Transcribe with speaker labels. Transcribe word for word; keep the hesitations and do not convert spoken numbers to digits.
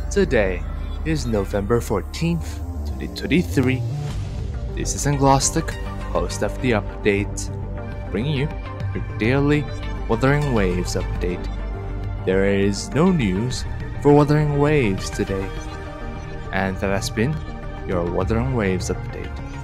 Speaker 1: Today is November fourteenth, twenty twenty-three. This is Anglostick, host of the update, bringing you your daily Wuthering Waves update. There is no news for Wuthering Waves today, and that has been your Wuthering Waves update.